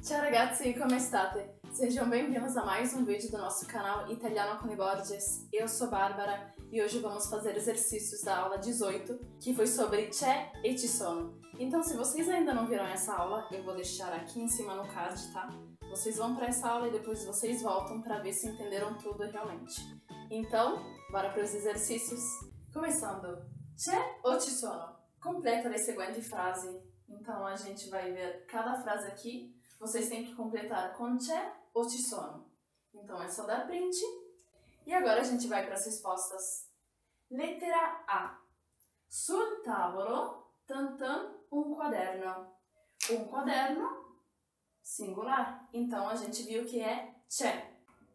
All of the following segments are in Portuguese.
Ciao ragazzi, come state? Sejam bem-vindos a mais um vídeo do nosso canal Italiano com Borges. Eu sou Bárbara e hoje vamos fazer exercícios da aula 18, que foi sobre c'è e ci sono. Então, se vocês ainda não viram essa aula, eu vou deixar aqui em cima no card, tá? Vocês vão para essa aula e depois vocês voltam para ver se entenderam tudo realmente. Então, bora para os exercícios? Começando, c'è o ci sono? Completa le seguenti frasi. Então, a gente vai ver cada frase aqui. Vocês têm que completar com c'è ou ci sono. Então é só dar print. E agora a gente vai para as respostas. Lettera A. Sul tavolo, un quaderno. Um quaderno, singular. Então a gente viu que é c'è.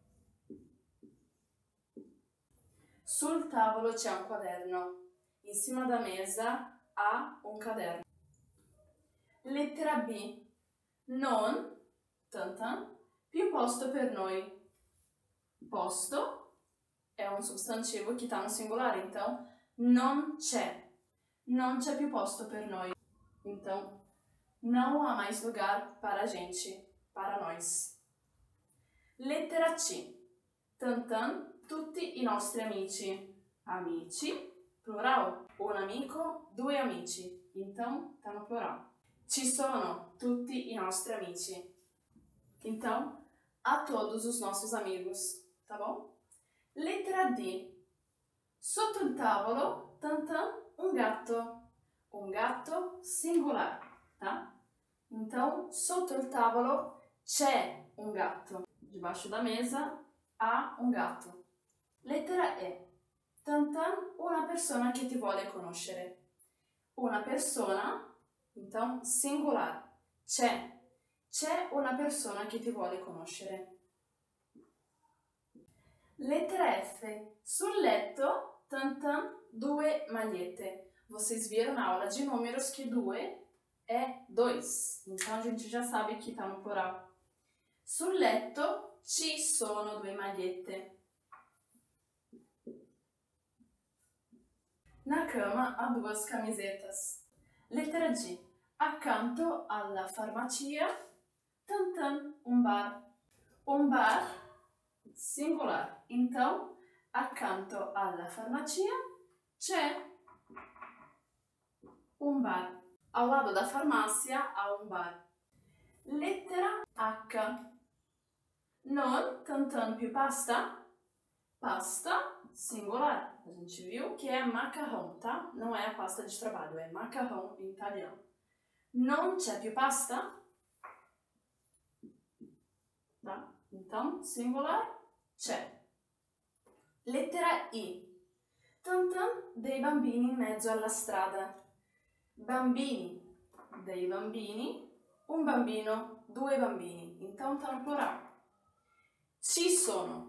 Sul tavolo c'è un quaderno. Em cima da mesa há um caderno. Lettera B. Non, più posto per noi. Posto é um substantivo que está no singular, então non c'è. Non c'è più posto per noi. Então, não há mais lugar para a gente, para nós. Lettera C. Tutti i nostri amici. Amici, plural. Un amico, due amici. Então, está no plural. Ci sono tutti i nostri amici. Então, a todos os nossos amigos, tá bom? Lettera D. Sotto il tavolo, un gatto. Un gatto singular, tá? Então, sotto il tavolo c'è un gatto. Debaixo da mesa há um gatto. Lettera E. Una persona che ti vuole conoscere. Una persona. Então, singular, c'è. C'è una persona che ti vuole conoscere. Lettera F. Sul letto, due magliette. Vocês viram na aula de números que due é dois. Então, a gente já sabe que está no plural. Sul letto ci sono due magliette. Na cama há duas camisetas. Lettera G. Accanto alla farmacia, un bar. Un bar, singular. Então, accanto alla farmacia c'è un bar. Ao lado da farmácia há um bar. Lettera H. Non più pasta. Pasta, singular. A gente viu que é macarrão, tá? Não é a pasta de trabalho, é macarrão em italiano. Non c'è più pasta? Tá? Então, singular, c'è. Lettera I. Dei bambini in mezzo alla strada. Bambini, dei bambini, un bambino, due bambini. Então, tá no plural. Ci sono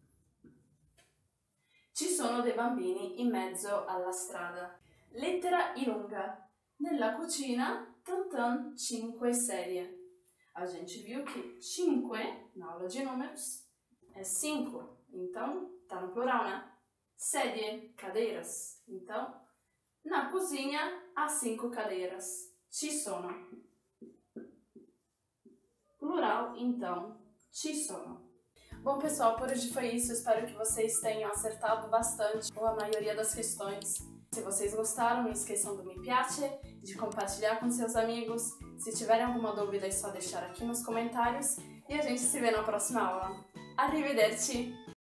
dei bambini in mezzo alla strada. Lettera I lunga. Nella cucina, 5 sedie. A gente viu que 5, na aula de números, é 5. Então, tá no plural, né? Sedie, cadeiras. Então, na cozinha, há 5 cadeiras. Ci sono. Plural, então, ci sono. Bom, pessoal, por hoje foi isso. Espero que vocês tenham acertado bastante ou a maioria das questões. Se vocês gostaram, não esqueçam do me piace, de compartilhar com seus amigos. Se tiverem alguma dúvida, é só deixar aqui nos comentários. E a gente se vê na próxima aula. Arrivederci!